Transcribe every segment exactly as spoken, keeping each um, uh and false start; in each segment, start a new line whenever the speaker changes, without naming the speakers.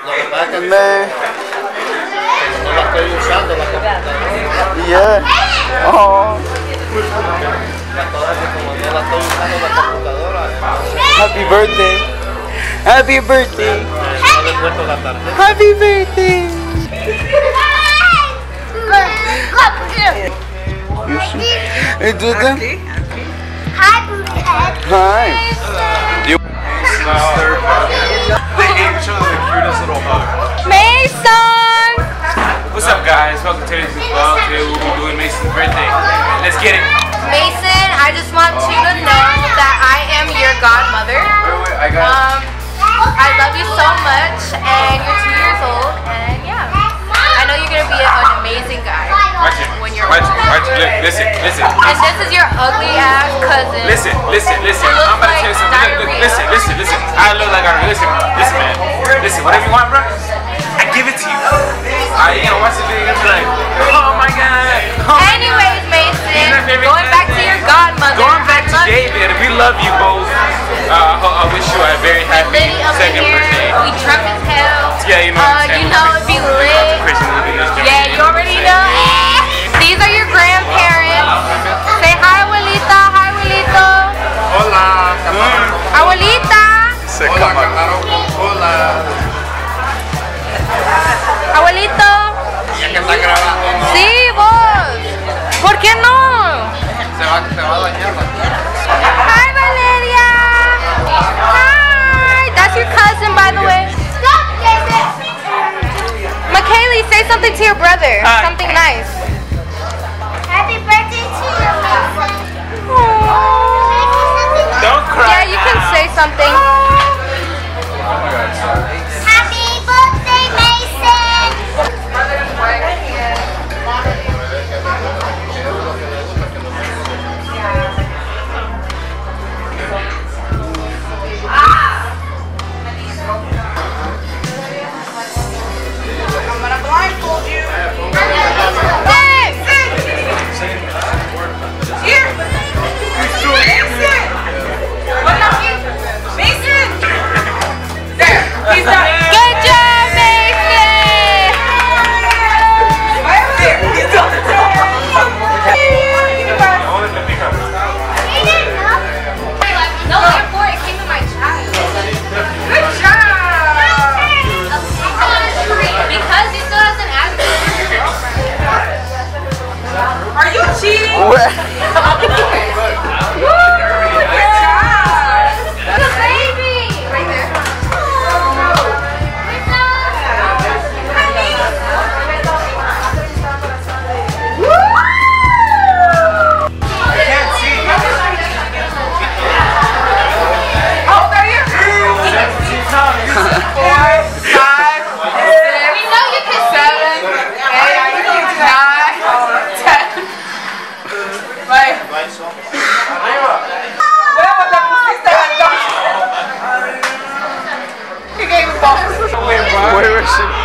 And then, yeah. Oh. Happy birthday. Happy birthday. Happy birthday. You see? Hey, do them.
Hi, Boothead.
Hi. You.
They gave each other the cutest little hug.
Mason!
What's up, guys? Welcome to today's vlog. Today we'll be doing Mason's birthday. Let's get it.
Mason, I just want you to know that I am your godmother.
Wait, wait, I got
Um, I love you so much, and you're two years old, and yeah. I know you're gonna be an amazing guy
Watch it.
when you're
Watch it.
older.
Watch it. Look, listen, listen.
And this is your ugly ass cousin.
Listen, listen, listen.
It looks
I'm about to
like
tell you something. Look, look,
diarrhea.
listen, listen, listen. I look like I listen, listen, man. Listen, whatever you want, bro. I give it to you. I, you know, watch the video and be like, oh my god. Oh my
Anyways, Mason,
my favorite
going back to
cousin.
your godmother.
Going back
I
to
love you.
David, we love you both. Uh, I, ho- I wish you a very happy
Liddy up in
second
here.
birthday.
We drunk as hell.
Yeah, you know
Uh,
what I'm saying?
you know it'd be lit.
Christian movie, this
Yeah, you already know. These are your grandparents. Say hi, abuelita. Hi, abuelito.
Hola.
Abuelita.
Hola.
Abuelito.
Ya que está grabando, ¿no?
Sí, vos. ¿Por qué no?
Se va, se va a dañar la tierra.
Hi, Valeria. Hi. That's your cousin, by the way. McKaylee, say something to your brother.
Hi.
Something nice.
Happy birthday to you.
Don't cry.
Yeah, you can say something.
Happy birthday, Mason.
I'm gonna blindfold you. Here. Mason. What now? Mason. There. He's done. Good job, Mason. He's done. No, therefore it came to my child. Good job. Because he still hasn't asked me to be your girlfriend. Are you cheating?
What?
Good job. The baby. Right there. How old are you? Four, five, six, we know you can seven, eight, nine, ten. Like, huevos le pusiste al dos. He gave me balls.
Where is she?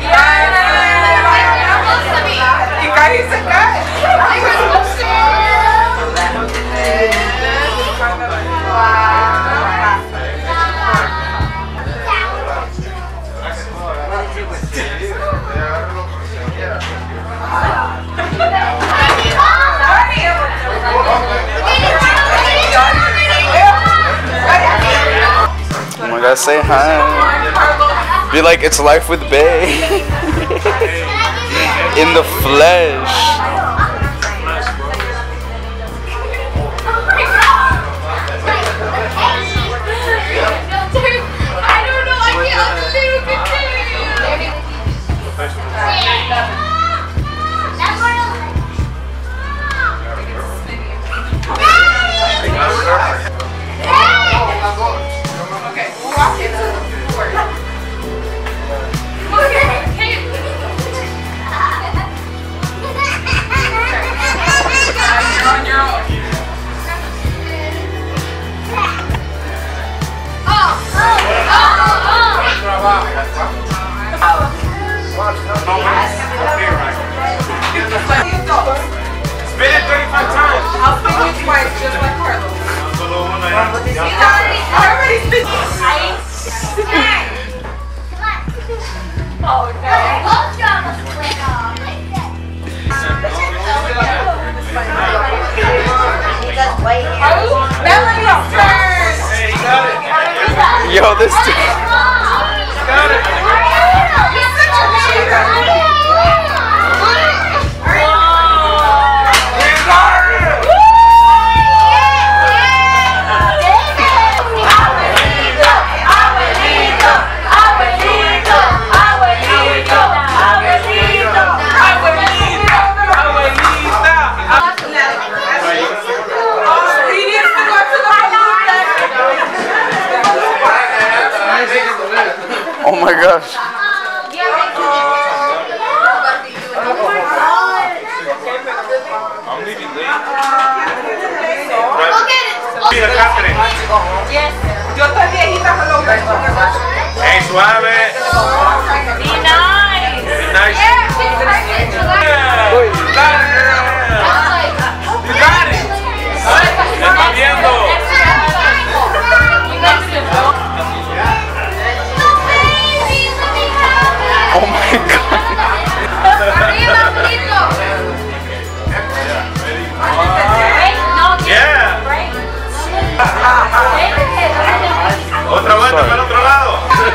Y caíste acá.
Oh my god, say hi. Be like, it's life with Bay. In the flesh. Yo, this dude. Oh my gosh.
I'm leaving late. Mira, Catherine.
Yes.
Yo estoy viejita, hello.
Hey, suave.
Be nice.
Be nice.
Yeah, she's perfect.
Yeah.
Uy.
You got it, girl. You got it. Estoy viendo.
Oh my god.
Yeah. Otra vuelta para el otro lado.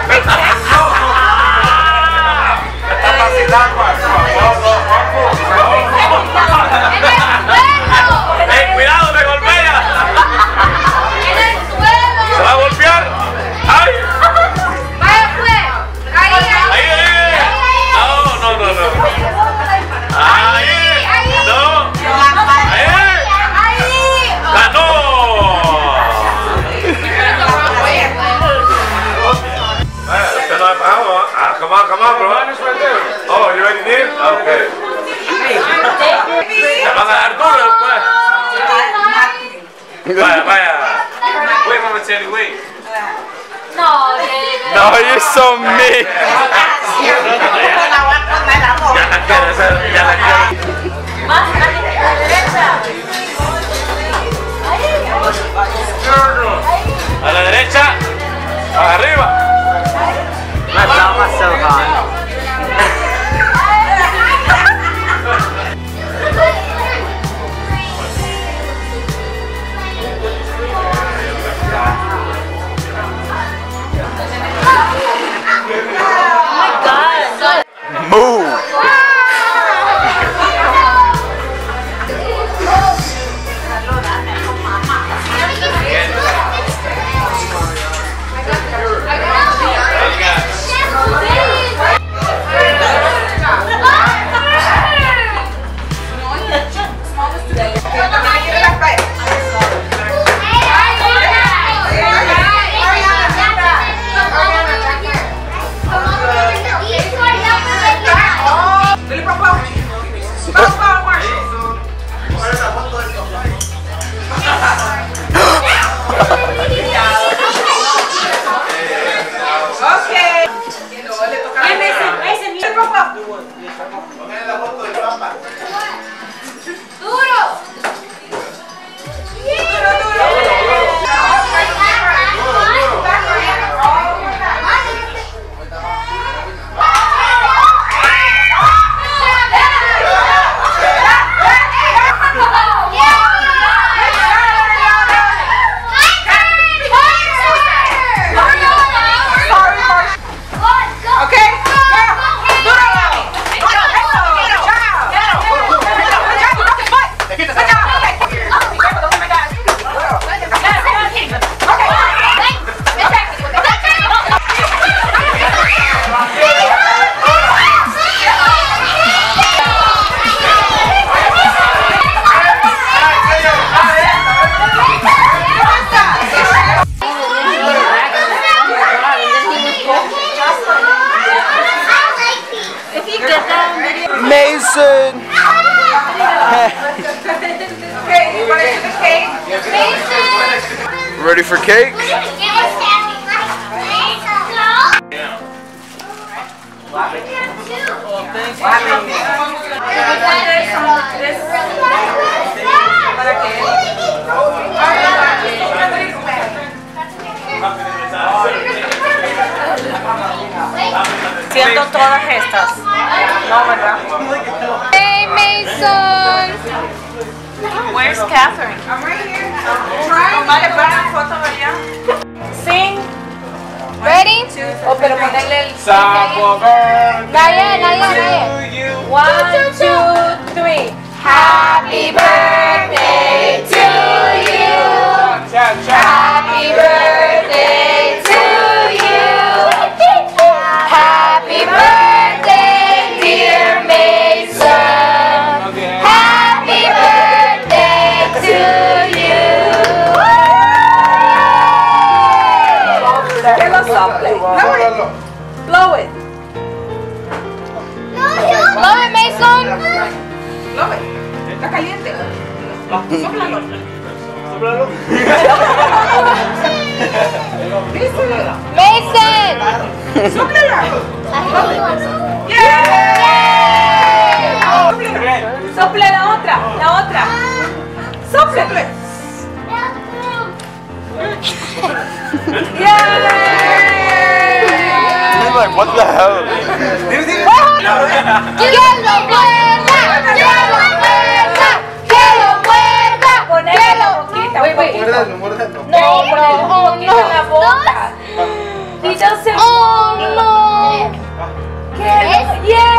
Está vacilando. Hey, cuidado, me golpea. ¿Se va a golpear? ¡Ay! Ahí, ahí. No, no, no, no. Ahí. No. Ahí. ¡Ganó! Usted no ha pagado, ¿ah? Ah, come on, come on, bro. Oh, you already did? Okay. Te van a dar duro después. Vaya, vaya. Wait, Mama Chelly, wait.
No, David.
No, you're so mean.
Ya la quiero hacer, ya la quiero.
Más a la derecha.
A la derecha, arriba.
My mouth was so hot.
Move. Mason! Ready for cake?
Wait.
Siendo todas estas. No, ¿verdad?
Hey, Mason. Where's Catherine?
I'm right here. Try to put a foto allá. Sing.
Ready? Oh, pero ponerle el... Naya, Naya, Naya.
One, two, three.
Happy birthday to you. Happy birthday to you. Happy birthday, dear Mason. Happy birthday to you.
Que lo sople. Blow it. Blow it.
Blow it, Mason.
Blow it. Está caliente. Sóplalo.
Sóplalo.
Mason.
Sóplala. Sople la otra. La otra. Sople.
He's like, what the hell?
¡Que lo muerda! ¡Que lo muerda! ¡Que lo muerda!
Ponele la boquita.
Wait, wait.
Muérdalo, muérdalo.
No, bro.
Oh,
Quita la
no.
boca. He doesn't
Oh, no.
Yeah.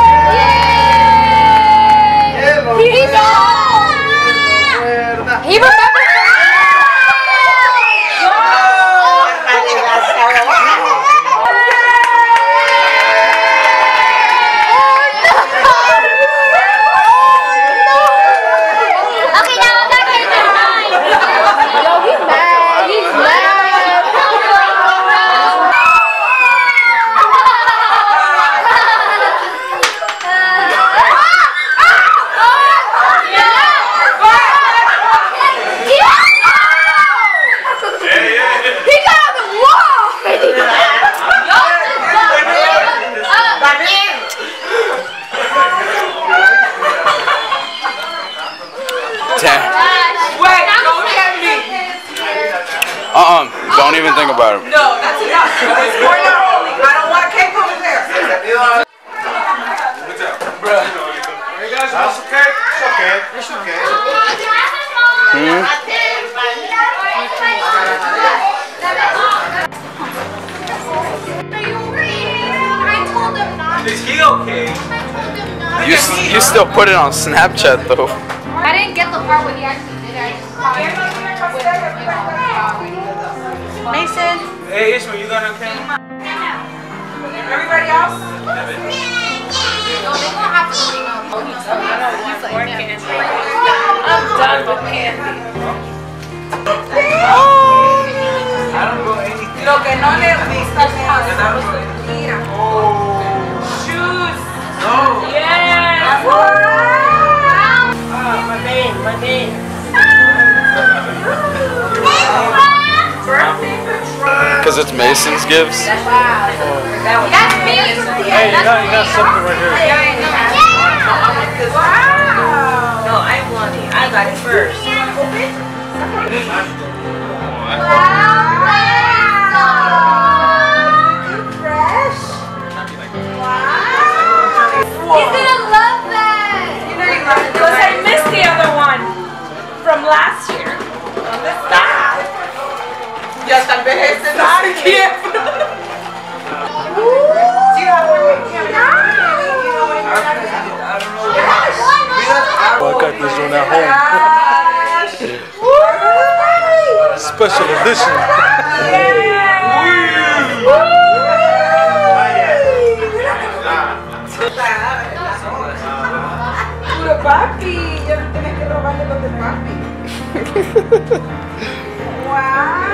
Hielo,
He
muérdalo.
knows.
Muerda.
He remembers.
Okay, now I'm back in the line.
Yo, he's mad. He's mad. He got on the wall.
Damn.
Wait, don't get me.
Uh-uh. Don't even think about it.
No, that's enough. It's for your only. I don't want cake over there.
Bruh. You guys want some cake? It's okay. It's okay.
I told him not.
Is he okay?
You, s- you still put it on Snapchat though.
I didn't get the part where he actually did it. I just
Mason.
Hey, Ishmael, you got okay?
Everybody else?
No, they don't have to bring up. Oh, he's like, yeah.
I'm done with candy.
I don't go anything.
Lo que no le gusta es mira. Shoes.
No.
Yes.
My name, my name.
Birthday patrol.
Because it's Mason's gifts.
That's me.
Hey, you got, you got something right here.
Wow.
No, I want it. I got it first.
Fresh.
He's gonna love that.
Because I missed the other one from last year. ¿Dónde está? Ya tal vez este no sé quién.
Oh, I got this one at home. Special edition.
Puro papi, ya no tienes que robarle los de papi. Wow.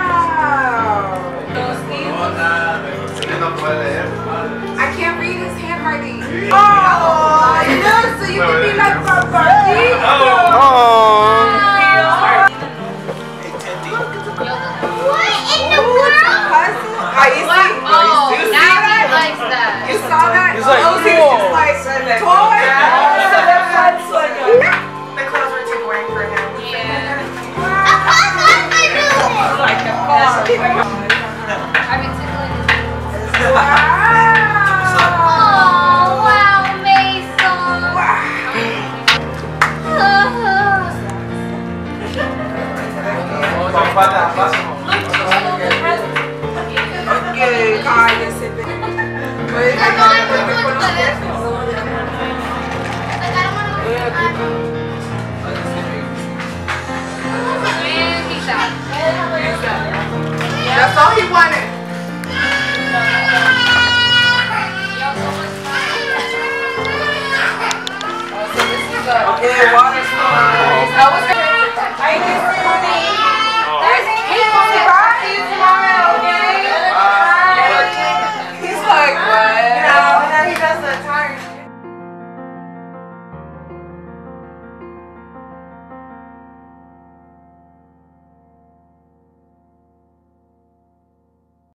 I can't read his handwriting. Oh, no, so you can be like Papacito.
Oh.
What in the world?
Ahí sí.
Oh,
You see
now he
that?
likes that.
You saw that?
He's like,
oh, he's
whoa.
just like, toy. So that's fun, Sonia.
The clothes were too boring for him.
Yeah.
Like a car.
I've been tickling his
Wow. That's all he wanted.